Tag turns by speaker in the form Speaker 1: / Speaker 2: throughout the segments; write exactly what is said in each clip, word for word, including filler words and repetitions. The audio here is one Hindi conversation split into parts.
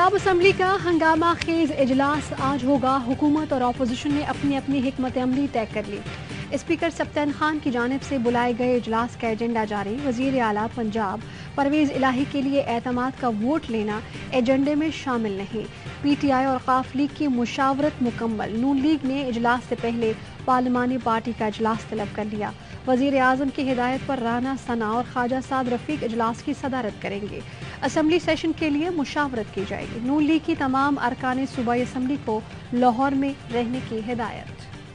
Speaker 1: पंजाब असम्बली का हंगामा खेज इजलास आज होगा। हुकूमत और अपोजिशन ने अपनी अपनी हिकमत अमली तय कर ली। स्पीकर सप्तान खान की जानिब से बुलाए गए इजलास का एजेंडा जारी। वजीर आला पंजाब परवेज इलाही के लिए एतमाद का वोट लेना एजेंडे में शामिल नहीं। पी टी आई और काफ लीग की मुशावरत मुकम्मल। नून लीग ने इजलास से पहले पार्लिमानी पार्टी का इजलास तलब कर लिया। वजीर आजम की हिदायत पर राना सना और ख्वाजा साद रफीक इजलास की सदारत करेंगे। असम्बली सेशन के लिए मुशावरत की जाएगी। नून लीग की तमाम अरकान सूबाई असम्बली को लाहौर में रहने की हिदायत।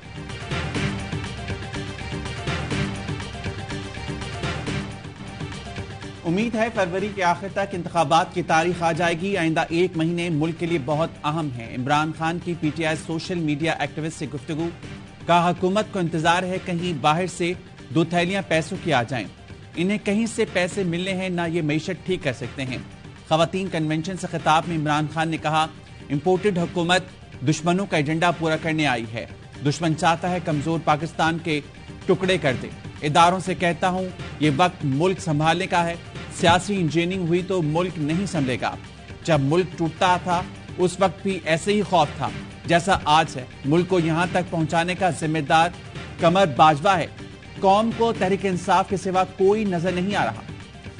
Speaker 2: उम्मीद है फरवरी के आखिर तक इंतखाबात की तारीख आ जाएगी। आइंदा एक महीने मुल्क के लिए बहुत अहम है। इमरान खान की P T I social media activist से गुफ्तगू। कहा हुकूमत को इंतजार है कहीं बाहर से दो थैलियां पैसों की आ जाएं। इन्हें कहीं से पैसे मिलने हैं ना ये मईशत ठीक कर सकते हैं। खवातीन कन्वेंशन से खिताब में इमरान खान ने कहा इंपोर्टेड हुकूमत दुश्मनों का एजेंडा पूरा करने आई है। दुश्मन चाहता है कमजोर पाकिस्तान के टुकड़े कर दे। इदारों से कहता हूं ये वक्त मुल्क संभालने का है। सियासी इंजीनियरिंग हुई तो मुल्क नहीं संभलेगा। जब मुल्क टूटता था उस वक्त भी ऐसे ही खौफ था जैसा आज है। मुल्क को यहां तक पहुंचाने का जिम्मेदार कमर बाजवा है। कौम को तहरीक इंसाफ के सिवा कोई नजर नहीं आ रहा।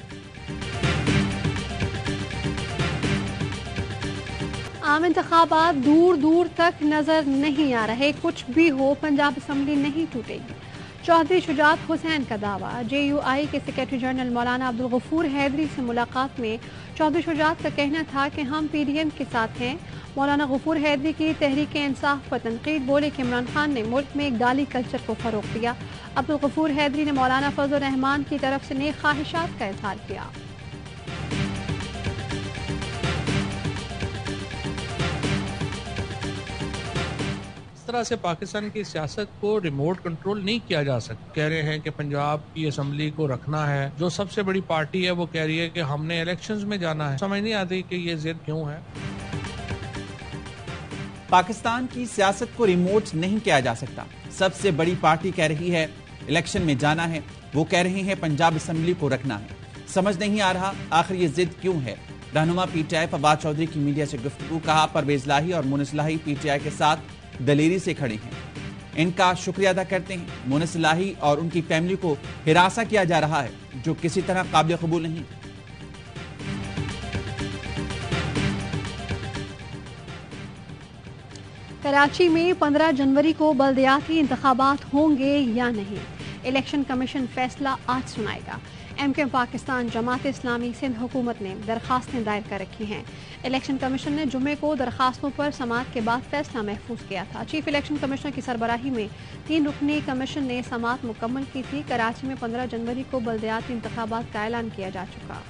Speaker 1: आम इंतखाबात दूर दूर तक नजर नहीं आ रहे। कुछ भी हो पंजाब असम्बली नहीं टूटेगी। चौधरी शुजात हुसैन का दावा। जे यू आई के सेक्रेटरी जनरल मौलाना अब्दुल गफूर हैदरी से मुलाकात में चौधरी शुजात का कहना था कि हम पी डी एम के साथ हैं। मौलाना गफूर हैदरी की तहरीक इंसाफ पर तनकीद। बोले कि इमरान खान ने मुल्क में एक गाली कल्चर को फरोग दिया। अब्दुल गफूर हैदरी ने मौलाना फजल रहमान की तरफ से नेक ख्वाहिशात का इजहार किया।
Speaker 3: तरह से पाकिस्तान की सियासत को रिमोट कंट्रोल नहीं किया जा सकता। कह रहे हैं कि पंजाब की असम्बली को रखना है। जो सबसे बड़ी पार्टी है वो कह रही है कि हमने इलेक्शंस में जाना है। समझ नहीं आती कि ये जिद क्यों है।
Speaker 2: पाकिस्तान की सियासत को रिमोट नहीं किया जा सकता। सबसे बड़ी पार्टी कह रही है इलेक्शन में जाना है। वो कह रहे हैं पंजाब असम्बली को रखना है। समझ नहीं आ रहा आखिर ये जिद क्यों है। रहनुमा P T I Fawad Chaudhry की मीडिया से गुफ्तगू। कहा परवेज इलाही और मुनिस इलाही पी टी आई के साथ दलेरी से खड़े हैं। इनका शुक्रिया अदा करते हैं। मुनिस इलाही और उनकी फैमिली को हिरासा किया जा रहा है जो किसी तरह काबिल कबूल नहीं।
Speaker 1: कराची में पंद्रह जनवरी को बल्दियाती इंतखाबात होंगे या नहीं, इलेक्शन कमीशन फैसला आज सुनाएगा। एम के पाकिस्तान जमात इस्लामी सिंध हुकूमत ने दरखास्तें दायर कर रखी हैं। इलेक्शन कमीशन ने जुमे को दरखास्तों पर समाअत के बाद फैसला महफूज किया था। चीफ इलेक्शन कमिश्नर की सरबराही में तीन रुकनी कमीशन ने समाअत मुकम्मल की थी। कराची में पंद्रह जनवरी को बल्दियाती इंतखाबात का ऐलान किया जा चुका।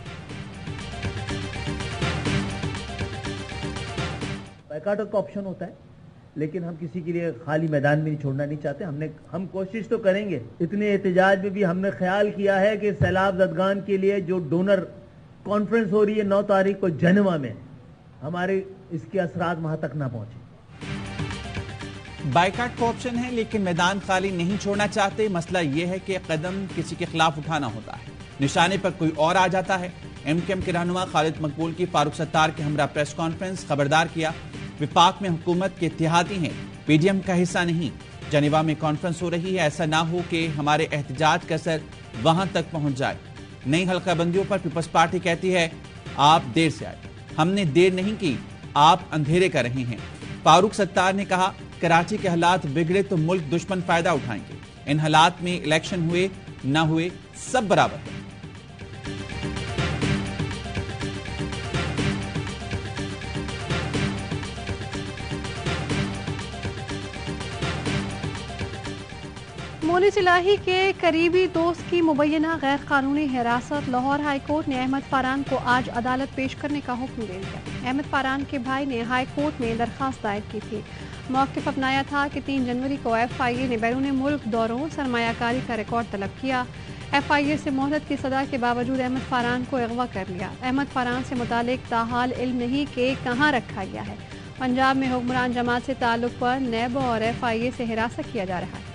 Speaker 4: बैकाट का ऑप्शन होता है लेकिन हम किसी के लिए खाली मैदान में नहीं छोड़ना नहीं चाहते। हमने हम कोशिश तो करेंगे। इतने एहतजाज में भी हमने ख्याल किया है कि सैलाब जदगान के लिए जो डोनर कॉन्फ्रेंस हो रही है नौ तारीख को जनेवा में, हमारे इसके असरात वहां तक ना पहुंचे।
Speaker 2: बाइकाट का ऑप्शन है लेकिन मैदान खाली नहीं छोड़ना चाहते। मसला यह है कि कदम किसी के खिलाफ उठाना होता है। निशाने पर कोई और आ जाता है। एम के एम के रहनुमा खालिद मकबूल की फारूक सत्तार के हमरा प्रेस कॉन्फ्रेंस खबरदार किया विफाक में हुकूमत के इत्तेहादी हैं, पी डी एम का हिस्सा नहीं। जनेवा में कॉन्फ्रेंस हो रही है। ऐसा ना हो कि हमारे एहतजाज का असर वहां तक पहुंच जाए। नई हल्काबंदियों पर पीपल्स पार्टी कहती है आप देर से आए। हमने देर नहीं की, आप अंधेरे कर रहे हैं। फारूक सत्तार ने कहा कराची के हालात बिगड़े तो मुल्क दुश्मन फायदा उठाएंगे। इन हालात में इलेक्शन हुए ना हुए सब बराबर है।
Speaker 1: मुनिस इलाही के करीबी दोस्त की मुबैना गैर कानूनी हिरासत। लाहौर हाई कोर्ट ने अहमद फारान को आज अदालत पेश करने का हुक्म दे दिया। अहमद फारान के भाई ने हाई कोर्ट में दरखास्त दायर की थी। मौक़िफ़ अपनाया था कि तीन जनवरी को एफ आई ए ने बैरून मुल्क दौरों सरमायाकारी का रिकॉर्ड तलब किया। एफ आई ए से मोहलत की सदा के बावजूद अहमद फारान को अगवा कर लिया। अहमद फारान से मुतालिक ताहाल इल्म नहीं कि कहाँ रखा गया है। पंजाब में हुक्मरान जमात से ताल्लुक पर नैब और एफ आई ए से हिरासत किया जा रहा है।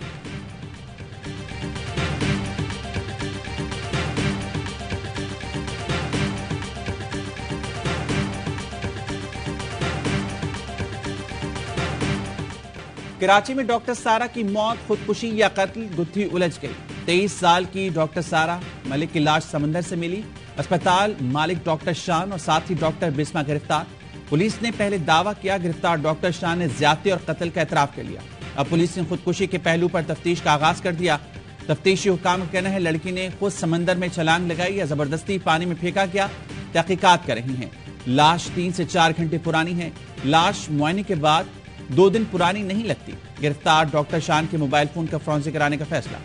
Speaker 2: कराची में डॉक्टर सारा की मौत खुदकुशी या कत्ल, गुत्थी उलझ गई। तेईस साल की डॉक्टर सारा मलिक की लाश समंदर से मिली। अस्पताल मालिक डॉक्टर शान और साथ ही डॉक्टर बिस्मा गिरफ्तार। पुलिस ने पहले दावा किया, गिरफ्तार डॉक्टर शान ने ज्यादती और कत्ल का एतराफ कर लिया। अब पुलिस ने खुदकुशी के पहलू पर तफ्तीश का आगाज कर दिया। तफ्तीशी हुकाम का कहना है लड़की ने खुद समंदर में छलांग लगाई या जबरदस्ती पानी में फेंका गया। तहकीकात कर रही हैं। लाश तीन से चार घंटे पुरानी है। लाश मुआयने के बाद दो दिन पुरानी नहीं लगती। गिरफ्तार डॉक्टर शान के मोबाइल फोन का फॉरेंसिक कराने का फैसला।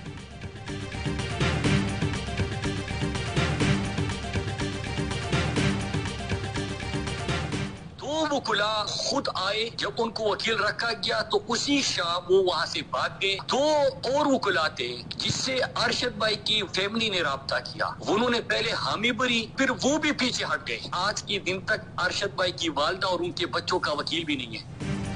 Speaker 5: दो वकीला खुद आए, जब उनको वकील रखा गया तो उसी शाम वो वहाँ से भाग गए। दो और वकीला थे जिससे अरशद भाई की फैमिली ने राब्ता किया, उन्होंने पहले हामी भरी, फिर वो भी पीछे हट गए। आज के दिन तक अरशद भाई की वालिदा और उनके बच्चों का वकील भी नहीं है।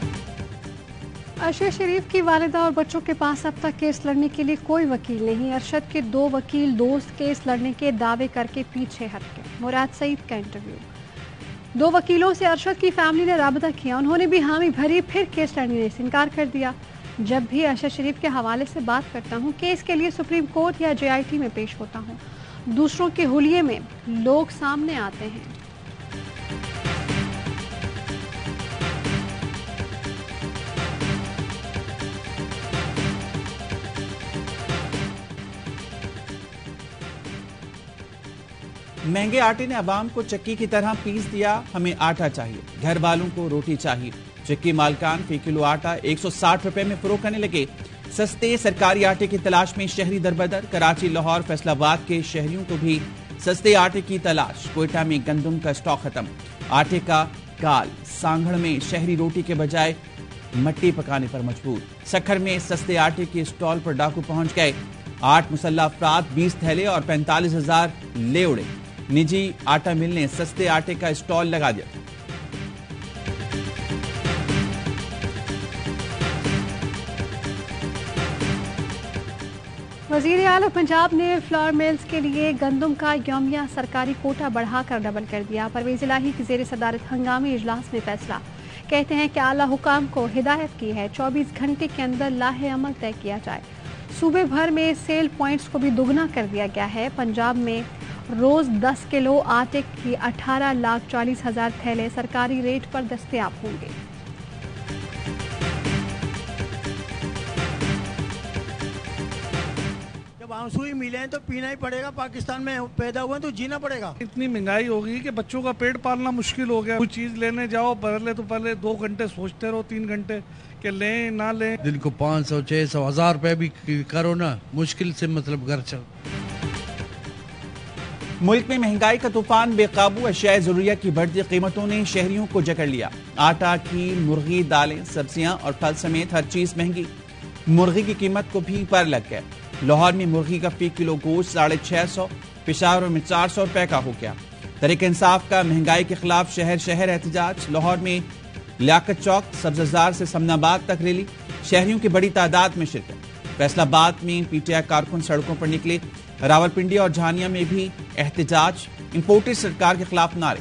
Speaker 1: अरशद शरीफ की वालिदा और बच्चों के पास अब तक केस लड़ने के लिए कोई वकील नहीं। अरशद के दो वकील दोस्त केस लड़ने के दावे करके पीछे हट गए। मुराद सईद का इंटरव्यू। दो वकीलों से अरशद की फैमिली ने राबता किया, उन्होंने भी हामी भरी, फिर केस लड़ने से इनकार कर दिया। जब भी अरशद शरीफ के हवाले से बात करता हूँ, केस के लिए सुप्रीम कोर्ट या जे आई टी में पेश होता हूँ, दूसरों के हुलिये में लोग सामने आते हैं।
Speaker 2: महंगे आटे ने अवाम को चक्की की तरह पीस दिया। हमें आटा चाहिए, घर वालों को रोटी चाहिए। चक्की मालकान फी किलो आटा एक सौ साठ रुपए में फरोख्त करने लगे। सस्ते सरकारी आटे की तलाश में शहरी दरबदर। कराची, लाहौर, फैसलाबाद के शहरियों को भी सस्ते आटे की तलाश। कोयटा में गंदम का स्टॉक खत्म। आटे का काल। सांगड़ में शहरी रोटी के बजाय मट्टी पकाने पर मजबूर। सखर में सस्ते आटे के स्टॉल पर डाकू पहुंच गए। आठ मुसल्ला अफराद, बीस थैले और पैंतालीस हजार ले उड़े। निजी आटा मिल ने सस्ते आटे का स्टॉल लगा दिया।
Speaker 1: वजीर आला पंजाब ने फ्लोर मिल्स के लिए गंदम का यौमिया सरकारी कोटा बढ़ाकर डबल कर दिया। परवेज इलाही की जेर सदारत हंगामी इजलास में फैसला। कहते हैं कि आला हुकाम को हिदायत की है चौबीस घंटे के अंदर लाहे अमल तय किया जाए। सूबे भर में सेल पॉइंट्स को भी दुगना कर दिया गया है। पंजाब में रोज दस किलो आटे की अठारह लाख चालीस हजार थैले सरकारी रेट पर दस्तयाब होंगे।
Speaker 6: जब आंसू ही मिले हैं तो पीना ही पड़ेगा। पाकिस्तान में पैदा हुए तो जीना पड़ेगा।
Speaker 7: इतनी महंगाई हो गई कि बच्चों का पेट पालना मुश्किल हो गया। कोई चीज लेने जाओ पहले तो पहले दो घंटे सोचते रहो, तीन घंटे कि लें ना लें।
Speaker 8: दिन को पाँच सौ छह सौ हजार रुपए भी करो ना, मुश्किल से मतलब घर चल।
Speaker 2: मुल्क में महंगाई का तूफान बेकाबू। अशियाए जरूरिया की बढ़ती कीमतों ने शहरियों को जकड़ लिया। आटा, घी, मुर्गी, दालें, सब्जियां और फल समेत हर चीज महंगी। मुर्गी की कीमत को भी पर लग गया। लाहौर में मुर्गी का फी किलो गोश्त साढ़े छह सौ, पेशावर में चार सौ रुपए का हो गया। तहरीक इंसाफ का महंगाई के खिलाफ शहर शहर एहतजाज। लाहौर में लियाकत चौक, सब्जजार से समनाबाद तक रैली। शहरियों की बड़ी तादाद में शिरकत। फैसलाबाद में पीटीआई कारकुन सड़कों पर निकले। रावलपिंडी और झानिया में भी एहतजाज। इंपोर्टेड सरकार के खिलाफ नारे।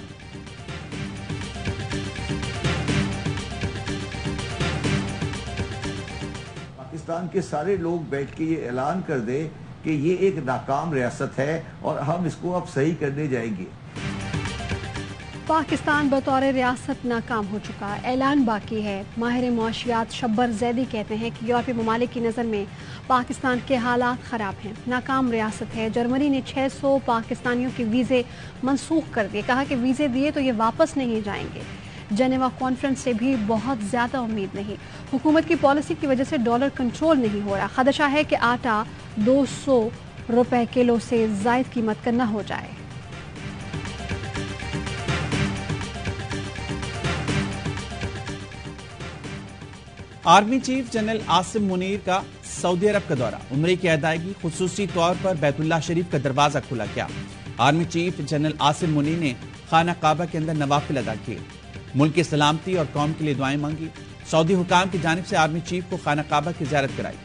Speaker 9: पाकिस्तान के सारे लोग बैठ के ये ऐलान कर दे कि ये एक नाकाम रियासत है और हम इसको अब सही करने जाएंगे।
Speaker 1: पाकिस्तान बतौर रियासत नाकाम हो चुका, ऐलान बाकी है। माहिर मुआशियात शब्बर जैदी कहते हैं कि यूरोपीय ममालिक की नज़र में पाकिस्तान के हालात ख़राब हैं, नाकाम रियासत है। जर्मनी ने छह सौ पाकिस्तानियों के वीज़े मनसूख कर दिए। कहा कि वीज़े दिए तो ये वापस नहीं जाएंगे। जेनेवा कॉन्फ्रेंस से भी बहुत ज़्यादा उम्मीद नहीं। हुकूमत की पॉलिसी की वजह से डॉलर कंट्रोल नहीं हो रहा। खदशा है कि आटा दो सौ रुपये किलो से ज़ायद कीमत का न हो जाए।
Speaker 2: Army chief general Asim Munir का सऊदी अरब का दौरा। उम्रे की अदायगी खुसूसी तौर पर बैतुल्लाह शरीफ का दरवाजा खुला गया। Army chief general Asim Munir ने खाना काबा के अंदर नवाफिल अदा किए। मुल्क की सलामती और कौम के लिए दुआएं मांगी। सऊदी हुकाम की जानिब से आर्मी चीफ को खाना काबा की ज़ियारत कराई।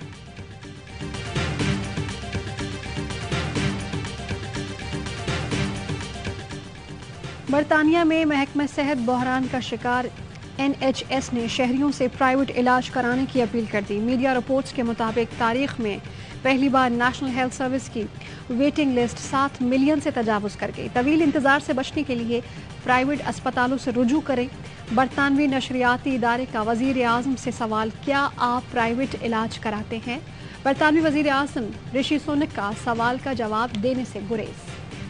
Speaker 1: बरतानिया में महकमा सेहत बहरान का शिकार। एन एच एस ने शहरियों से प्राइवेट इलाज कराने की अपील कर दी। मीडिया रिपोर्ट्स के मुताबिक तारीख में पहली बार नेशनल हेल्थ सर्विस की वेटिंग लिस्ट सात मिलियन से तजावुज कर गई। तवील इंतजार से बचने के लिए प्राइवेट अस्पतालों से रुजू करें। बरतानवी नशरियाती इदारे का वजीर आजम से सवाल, क्या आप प्राइवेट इलाज कराते हैं? बरतानवी वजीर आजम ऋषि सुनक का सवाल का जवाब देने से गुरेज।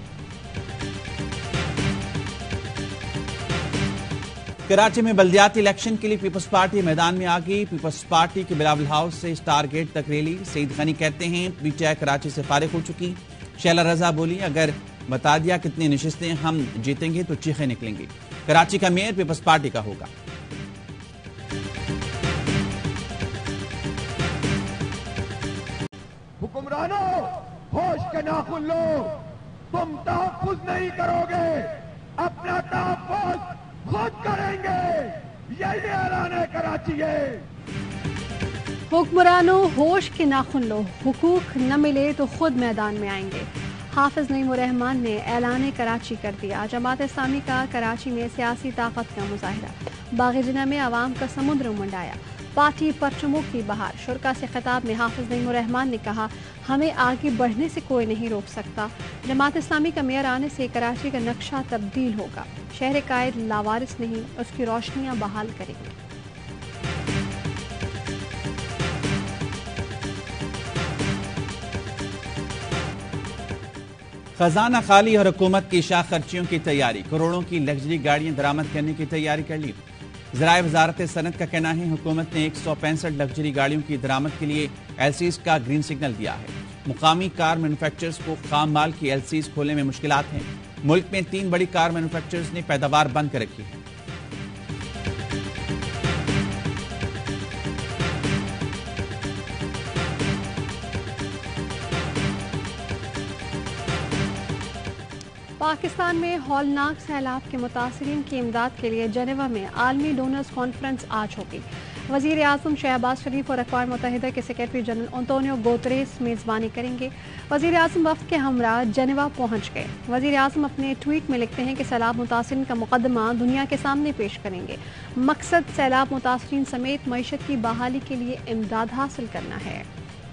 Speaker 2: कराची में बल्दियाती इलेक्शन के लिए पीपल्स पार्टी मैदान में आ गई। पीपल्स पार्टी के बिलावल हाउस से स्टार गेट तक रैली। सईद गनी कहते हैं पीटीआई कराची से फारिग हो चुकी। शैला रजा बोली, अगर बता दिया कितनी नशिस्तें हम जीतेंगे तो चीखें निकलेंगी। कराची का मेयर पीपल्स पार्टी का होगा।
Speaker 10: हुक्मरानों, होश के नाखुन लो, तुम तहफ्फुज नहीं करोगे, अपना तहफ्फुज खुद करेंगे, यही ऐलान है कराची है।
Speaker 1: हुक्मरानों, होश के नाखुन लो, हुकूक न मिले तो खुद मैदान में आएंगे। हाफिज नईमुर रहमान ने ऐलान कराची कर दिया। जमात इस्लामी का कराची में सियासी ताकत का मुजाहिरा। बाग़-ए-जिन्ना में आवाम का समुद्र उमंडाया। पार्टी परचमों की बहार। शुरका से खिताब में हाफिज नईमुर रहमान ने कहा, हमें आगे बढ़ने से कोई नहीं रोक सकता। जमात इस्लामी का मेयर आने से कराची का नक्शा तब्दील होगा। शहर कायद लावारिस नहीं, उसकी रोशनियां बहाल करेंगे।
Speaker 2: खजाना खाली और हुकूमत की शाख खर्चियों की तैयारी। करोड़ों की लग्जरी गाड़ियां दरामद करने की तैयारी कर ली। ज़राए वजारत सनत का कहना है हुकूमत ने एक सौ पैंसठ लग्जरी गाड़ियों की दरामद के लिए एलसीज का ग्रीन सिग्नल दिया है। मुकामी कार मैन्युफैक्चरर्स को खाम माल की एलसीज खोलने में मुश्किलात हैं। मुल्क में तीन बड़ी कार मैन्युफैक्चरर्स ने पैदावार बंद कर रखी है।
Speaker 1: पाकिस्तान में हौलनाक सैलाब के मुतासरीन की इमदाद के लिए जेनेवा में आलमी डोनर्स कॉन्फ्रेंस आज होगी। वज़ीर आज़म शहबाज शरीफ और अक़वाम मुत्तहिदा के सेक्रेटरी जनरल अंतोनियो गुतेरेस मेज़बानी करेंगे। वज़ीर आज़म वफ़द के हमरा जेनेवा पहुँच गए। वज़ीर आज़म अपने ट्वीट में लिखते हैं कि सैलाब मुतासरीन का मुकदमा दुनिया के सामने पेश करेंगे। मकसद सैलाब मुतासरीन समेत मईशत की बहाली के लिए इमदाद हासिल करना है।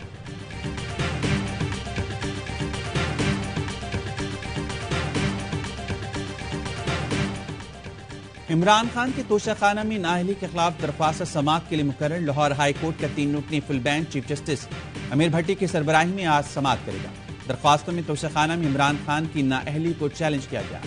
Speaker 2: इमरान खान के तोशाखाना में नाअहली के खिलाफ दरख्वास्त समाअत के लिए मुकर्रर लाहौर हाई कोर्ट का तीन रुकनी full bench chief justice Amir Bhatti की सरबराही में आज समाअत करेगा। दरख्वास्तों में तोशाखाना में इमरान खान की नाअहली को चैलेंज किया गया।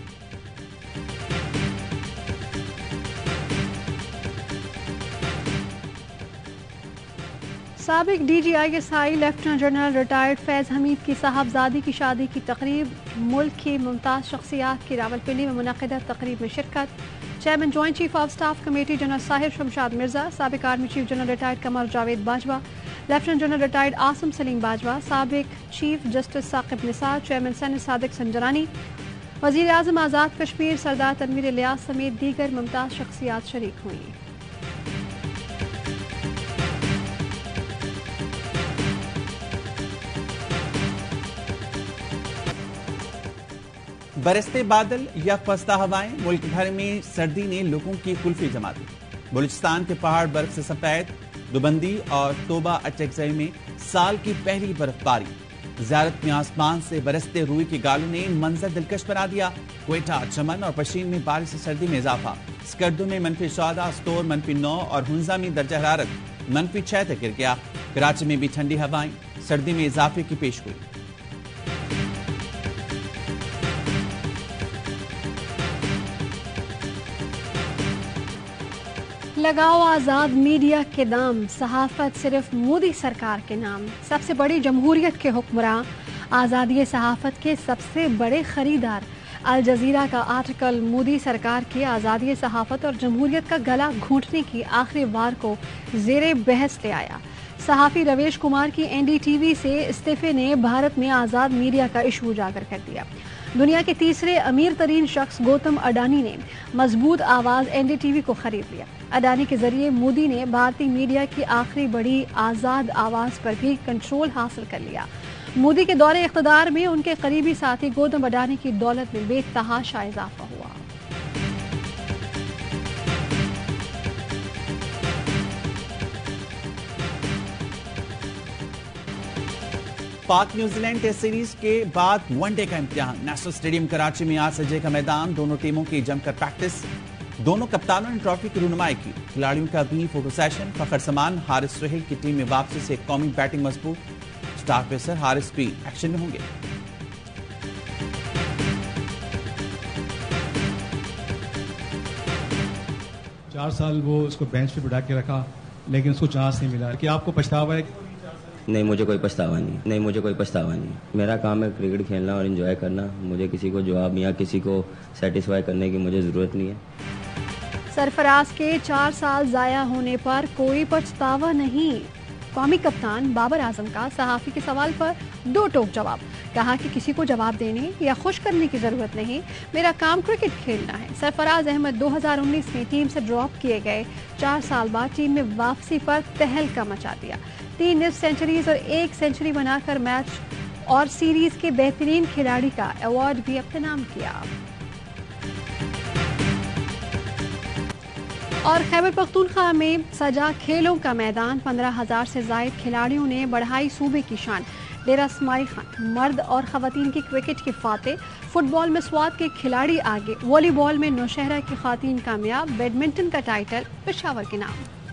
Speaker 1: साबिक D G I S I lieutenant general retired Faiz Hameed की साहबजादी की शादी की तकरीब। मुल्क की मुमताज शख्सियात की रावलपिंडी में मुनक़िदा तकरीब में शिरकत। Chairman joint chief of staff committee general Sahir Shamshad Mirza, साबिक army chief general retired Qamar Javed Bajwa, lieutenant general retired Asim Saleem Bajwa, साबिक chief justice Saqib Nisar, chairman senate Sadiq Sanjrani, वज़ीर आज़म आज़ाद कश्मीर सरदार तनवीर इलियास समेत दीगर मुमताज शख्सियात शरीक हुई।
Speaker 2: बरसते बादल या फस्ता हवाएं, मुल्क भर में सर्दी ने लोगों की कुल्फी जमा दी। बलूचिस्तान के पहाड़ बर्फ से सफेद। दुबंदी और तोबा अटैक्सई में साल की पहली बर्फबारी। ज़ियारत में आसमान से बरसते रूई के गालों ने मंजर दिलकश बना दिया। क्वेटा, चमन और पश्चिम में बारिश से सर्दी में इजाफा। स्कर्दू में मनफी चौदह, स्टोर मनफी नौ और हुंजा में दर्जा हरारत मनफी छह तक गिर गया। कराची में भी ठंडी हवाएं, सर्दी में इजाफे की पेश हुई।
Speaker 1: लगाओ आज़ाद मीडिया के दाम, सहाफत सिर्फ मोदी सरकार के नाम। सबसे बड़ी जमहूरियत के हुक्मरान, आज़ादी सहाफत के सबसे बड़े खरीदार। अल जजीरा का आर्टिकल मोदी सरकार की आज़ादी सहाफत और जमहूरियत का गला घोंटने की आखिरी वार को जेरे बहस ले आया। सहाफ़ी रवेश कुमार की एन डी टी वी से इस्तीफे ने भारत में आज़ाद मीडिया का इशू उजागर कर दिया। दुनिया के तीसरे अमीर तरीन शख्स गौतम अडानी ने मजबूत आवाज़ एन डी टी वी को खरीद लिया। अडानी के जरिए मोदी ने भारतीय मीडिया की आखिरी बड़ी आज़ाद आवाज़ पर भी कंट्रोल हासिल कर लिया। मोदी के दौरे इख्तिदार में उनके करीबी साथी गौतम अडानी की दौलत में बेतहाशा इजाफा हुआ।
Speaker 2: पाक न्यूजीलैंड टेस्ट सीरीज के बाद वनडे का इम्तिहान। नेशनल स्टेडियम कराची में आज सजेगा मैदान, दोनों टीमों की जमकर प्रैक्टिस। दोनों कप्तानों ने ट्रॉफी की रुनुमाई की। खिलाड़ियों का भी फोटो सेशन। फखर समान हारिस सुहेल की टीम में वापसी से कौमी बैटिंग मजबूत। स्टार पेसर हारिस भी एक्शन में होंगे।
Speaker 11: चार साल वो उसको बेंच पे बिठा के रखा, लेकिन उसको चांस नहीं मिला। कि आपको पछतावा है?
Speaker 12: नहीं, मुझे कोई पछतावा नहीं नहीं मुझे कोई पछतावा नहीं मेरा काम है क्रिकेट खेलना और एंजॉय करना। मुझे किसी को जवाब या किसी को सेटिस्फाई करने की मुझे ज़रूरत नहीं है।
Speaker 1: सरफराज के चार साल ज़ाया होने पर कोई पछतावा नहीं। कौमी कप्तान बाबर आजम का सहाफ़ी के सवाल पर दो टोक जवाब। कहा कि किसी को जवाब देने या खुश करने की ज़रूरत नहीं, मेरा काम क्रिकेट खेलना है। सरफराज अहमद दो हज़ार उन्नीस में टीम से ड्रॉप किए गए। चार साल बाद टीम में वापसी पर तहलका मचा दिया। तीन निफ्ट सेंचुरीज और एक सेंचुरी बनाकर मैच और सीरीज के बेहतरीन खिलाड़ी का अवार्ड भी अपने नाम किया। और खैबर पख्तूनख्वा में सजा खेलों का मैदान। पंद्रह हजार से जायद खिलाड़ियों ने बढ़ाई सूबे की शान। डेरा इस्माइल खान मर्द और खवातीन की क्रिकेट के फाते। फुटबॉल में स्वात के खिलाड़ी आगे। वॉलीबॉल में नौशहरा की खातीन कामयाब। बैडमिंटन का टाइटल पेशावर के नाम।